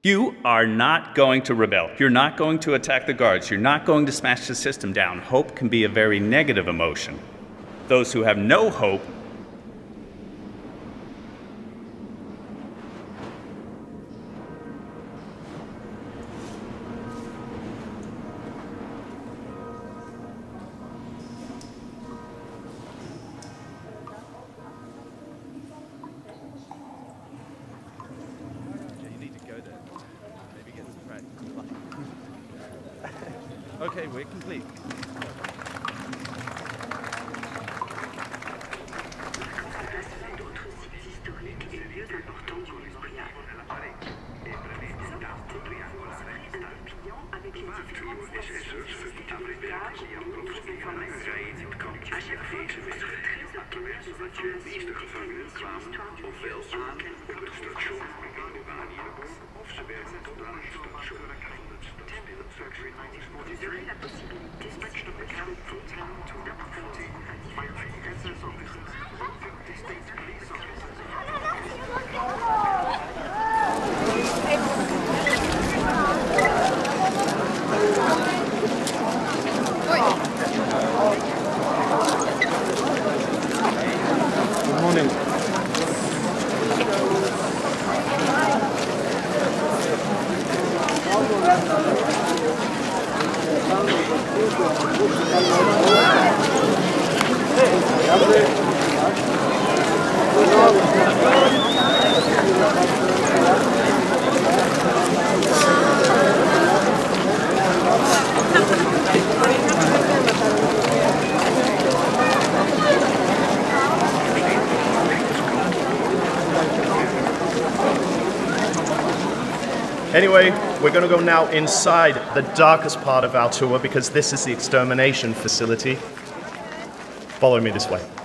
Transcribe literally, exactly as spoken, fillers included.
You are not going to rebel. You're not going to attack the guards. You're not going to smash the system down. Hope can be a very negative emotion. Those who have no hope Okay, we're complete. Good morning. Anyway, we're going to go now inside the darkest part of our tour because this is the extermination facility. Follow me this way.